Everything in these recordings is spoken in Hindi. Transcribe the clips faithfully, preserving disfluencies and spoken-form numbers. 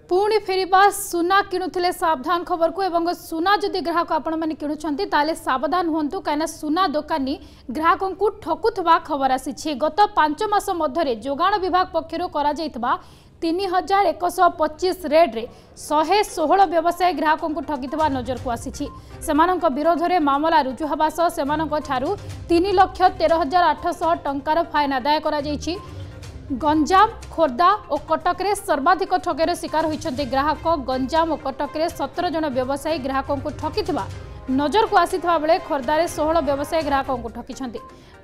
पुणी फेरिबा सुना किणुथिले सावधान खबर को एवं सुना जदि ग्राहक आपण माने किणुछंती ताले सावधान हुंतु काना सुना दोकानी ग्राहकों को ठकुथबा खबर आसी। गत पांच मास मध्यरे जोगाण विभाग पक्षरु करा जायतबा तीन हजार एक सौ पच्चीस रेड्रे शहे सोलह व्यवसायी ग्राहकों को ठगिथबा नजर को आसी। सेमानंक विरोध में मामला रुजु हबा सह सेमानंक ठारू तीन लाख तेरह हजार आठ सौ टंकार फाइन आदाय करा जायछि। गंजाम खोर्धा और कटक रे सर्वाधिक ठगेर शिकार होइछन्ते ग्राहक। गंजाम और कटक रे सत्रह जन व्यवसायी ग्राहकों को ठकिथिबा नजर को आसीथिबा बेले खोर्धा रे सोलह व्यवसायी ग्राहकों को ठकिछन्ते।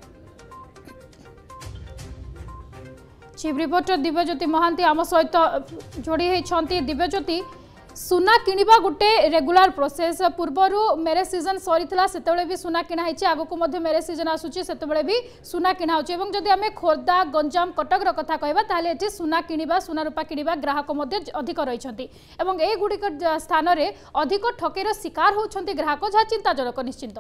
चीफ रिपोर्टर दिव्यज्योति महांती आम सहित जोड़ी होती। दिव्यज्योति सुना किणवा गोटे रेगुलर प्रोसेस पूर्वर मेरेज सीजन सरी से भी सुना किणा आगक मेरेज सीजन आसूची से भी सुना किणा जदि आम खोर्धा गंजाम कटक कथा कहवा सुना किणवा सुना रूपा किणवा ग्राहक अधिक रही गुड़िक स्थान में अधिक ठकेर शिकार होती ग्राहक जहाँ चिंताजनक निश्चिंत।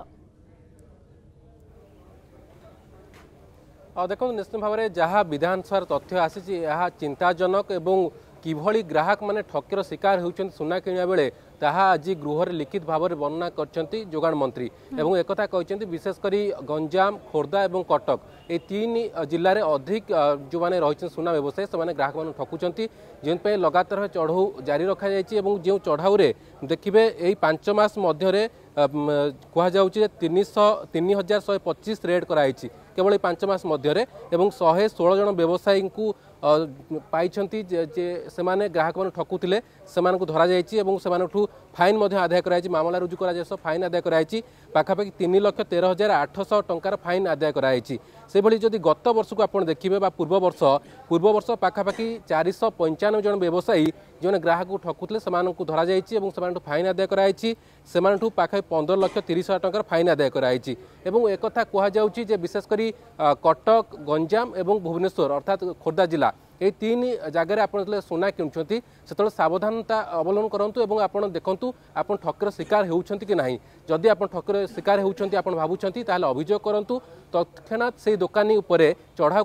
देखो निश्चित भाव में जहाँ विधानसभा तथ्य आसी चिंताजनक एवं किभली ग्राहक माने ठकेर शिकार होउछन सुना किणा बेले ताहा आज गृह रे लिखित भाव में वर्णना करछंती जोगाण मंत्री एवं एक कथा कहछंती विशेषकर गंजाम खोर्धा एवं कटक ए तीन जिले में अधिक जो माने रहिछन सुना व्यवसायी से ग्राहक मान ठकुचंती जिन पे लगातार चढ़ाऊ जारी रखा जायछि एवं जो चढ़ाऊ रे देखिबे एई पांच मास मध्यरे कहा जाउछि तीन सौ तीन हजार शहे पच्चीस रेड कराइछि केवल पांच मास मध्यरे एवं शहे सोलह जन व्यवसायी को पाइछंती जे से माने ग्राहक मान ठकुथिले सेमान को धरा जायछि एवं सेमानठु फाइन मध्य आदाय कराइछि। मामला रुजु करा जेस फाइन आदाय कराइछि पाखापाखि तीन लाख तेरह हजार आठ सौ टंकार फाइन आदाय कराइछि। से भली जदि गत वर्ष को आपण देखिबे बा पूर्व वर्ष पूर्व वर्ष पाखापाखि चार सौ पंचानवे जन व्यवसायी जो ग्राहक को ठकुथिले सेमान को धरा जायछि एवं सेमानठु फाइन आदाय कराइछि। सेमानठु पाखापाखि पंद्रह लाख तीस हजार टंकार फाइन आदाय कराइछि एवं एक कथा कहा जाउछि जे विशेषकर कटक गंजाम एवं भुवनेश्वर अर्थात खोर्धा जिला ये तीन जगह आप सुना किणुंट से सावधानता अवलम्बन करूँ और आप देखूँ आप ठकेर शिकार होती कि नहीं। जदि आप ठकेर शिकार होती भावुंट अभियोग करूँ तत्क्षणात से दोकानी उपरे चढ़ाऊ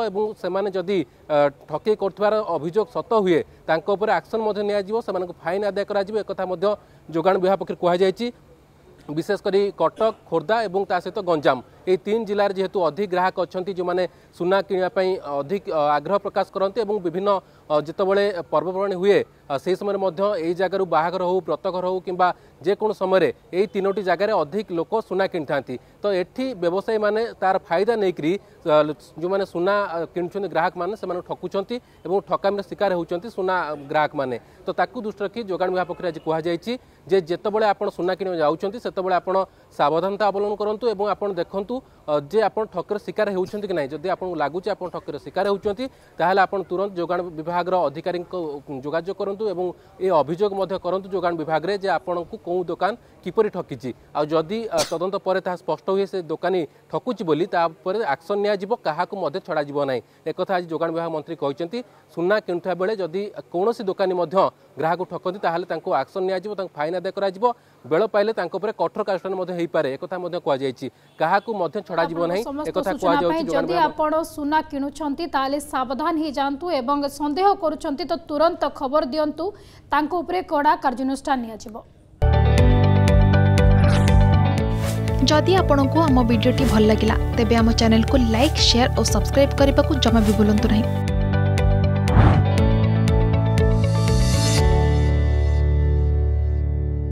कर जदि ठके कर अभियोग सत हुए एक्शन नि फाइन आदाय कर जोगाण विभाग पक्ष कहुई। विशेषकर कटक खोर्धा और ता सहित गंजाम ये तीन जिलार जेहेतु अधिक ग्राहक अच्छा जो मैंने सुना किनापी अधिक आग्रह प्रकाश करते विभिन्न जितेबाला पर्वपर्वाणी हुए से समय जगार बाहागर हो व्रतघर हो कि जेको समय यही तीनोटी जगार अधिक लोक सुना कि तो ये व्यवसायी मैंने तार फायदा नहीं जो मैंने सुना कि ग्राहक मैंने से ठकुंट और ठकामी शिकार होती सुना ग्राहक मैंने तो ताकू दृष्टि रखी जोगाण विभाग पक्ष आज कहुई जे जितेबाला आप सुना कि जाते आप सावधानता अवलम्बन करूँ और आप देखूँ जे आप ठकेर शिकार होती कि नहीं। जदि आपको लगुच आप ठकेर शिकार होती आप तुरंत जोगाण विभाग अधिकारी जोगाजोग करूँ और ये अभियोग करूँ जोगाण विभाग में जे आपन को कौ दुकान किपरि ठकी आदि तदंत पर स्पष्ट हुए से दोकानी ठकुची बोली एक्शन नियाजिबो काहाकु मध्य छड़ा जिवो नाही। एक कथा आज जोगाण विभाग मंत्री कहते सुना किणुवा बेले जदि कौन दोकानी ग्राहक ठकती ताहले तांको एक्शन नियाजिबो तांको फाइन आदाय कराजिबो बेल पाइले तांको पर कठोर कार्यानुष्ठान मध्य हेई पारे एक कथा मध्य कहा जायछि काहाकु मध्य छड़ा जिवो नाही। एक कथा कहा जाउछि जदि आपण सुना किणुछंती ताले सावधान हे जानतु एवं संदेह करूछंती तो तुरंत खबर दियंतु तांको उपरे कड़ा कार्यानुष्ठान नियाजिबो। जदि आपंक आम भिडी भल लगा तेब आम चैनल को लाइक शेयर और सब्सक्राइब करने को जमा भी भूलु नहीं।